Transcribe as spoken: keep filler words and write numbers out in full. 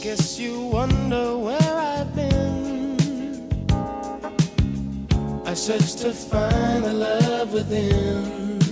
Guess you wonder where I've been. I searched to find the love within.